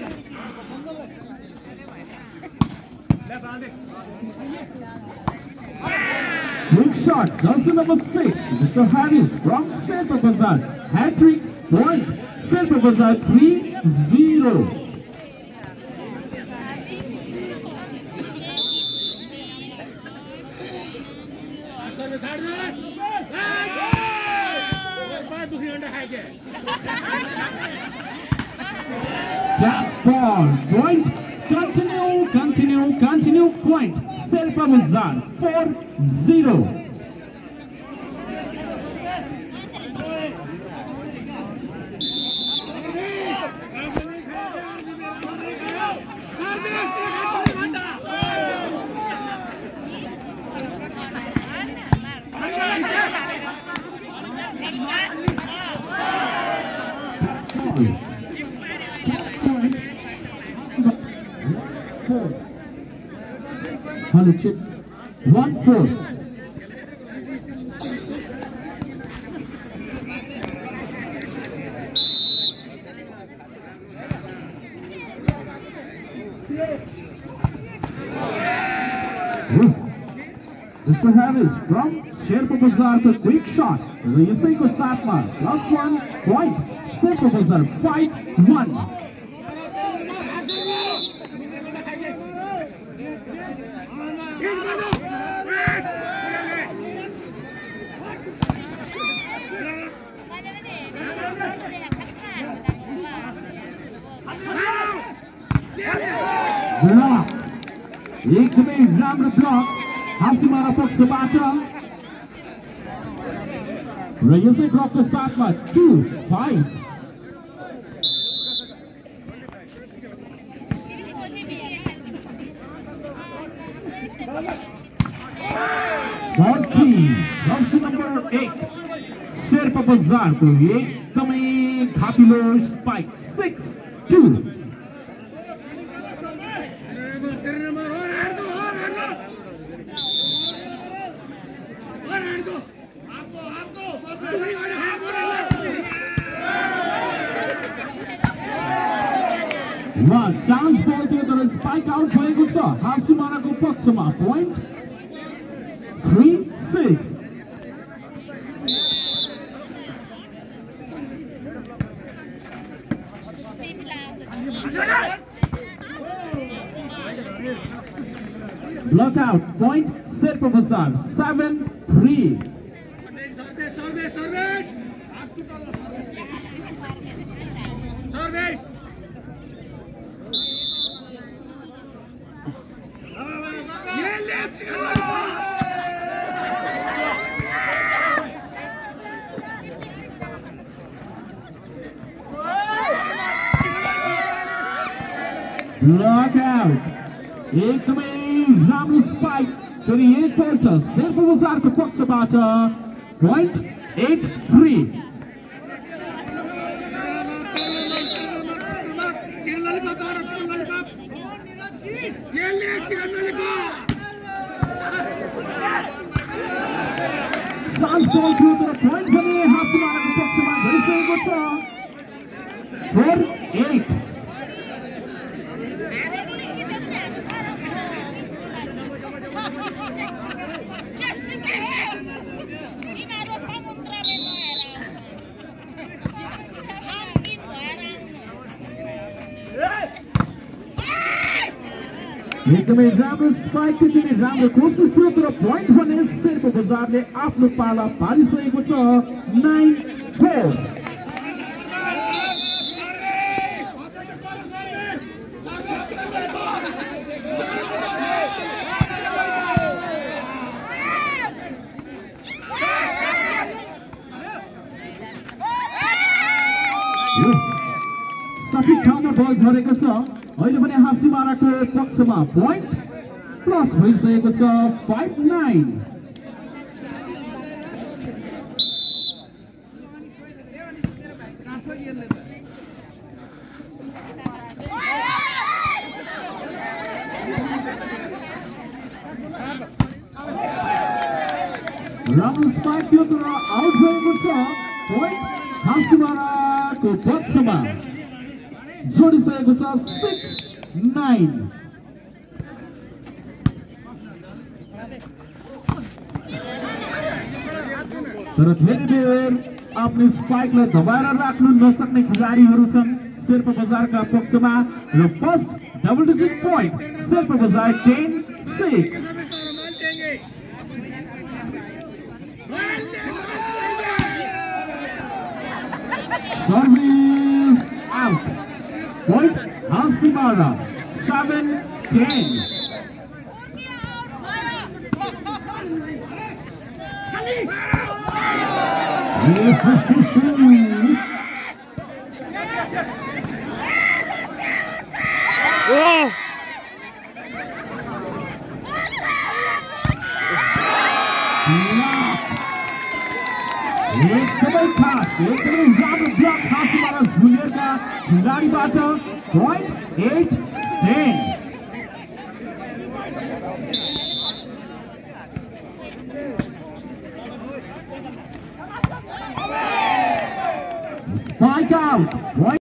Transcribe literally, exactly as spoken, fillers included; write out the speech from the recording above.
Quick shot, jersey number six, Mister Harris from Central Bazaar. Hat-trick point, Central Bazaar three zero. Tap ball, point, continue, continue, continue, point, Central Bazaar four zero. Hello, chip. One four. Mister Harris from Sherpa Bazaar to quick shot. Racing को साथ में plus one point. Sherpa Bazaar five one. Block. एकदमै राम्रो block Hasimara पक्षबाट र यसै ब्लकको साथमा two five jersey number eight Sherpa बजारको एकदमै घापिलो spike six two chance ball थियो तर स्पाइक आउट भएको छ हासिमाराको पक्षमा point three six block out point Sherpa Bazar seven three block out एकदमै राम्रो स्पाइक गरिएको छ शेर्पा बजारको पक्षबाट point eight three chance ball थियो तर पोइन्ट भने हासिमाराको पक्षमा गइसकेको छ फोर एट एकदमै राम्रो स्पाइक थियो तिनी राम्रो कोसिस थियो तर पोइन्ट भने शेर्पा बजारले आफ्नो पाला पारिसकेको छ नाइन फोर सठिक ठाउँमा बल झरेको छ अहिले पनि हासिमाराको पक्षमा पोइन्ट प्लस भइसकेको छ फाइभ नाइन राम्रो स्पाइक थियो तर आउट भएको छ पोइन्ट हासिमाराको पक्षमा जोडिसकेको छ सिक्स नाइन। तर धेरै बेर आफ्नो स्पाइकलाई दबाएर राख्नु नसक्ने खेलाडीहरू छन् शेर्पा बजारका पक्षमा र first double digit point Sherpa Bazar ten six. Service out point Hasimara seven ten. एकदमै खास एकदमै राम्रो ब्लक हासिमारा जुनियरका खेलाडीबाट point eight ten. Spike out.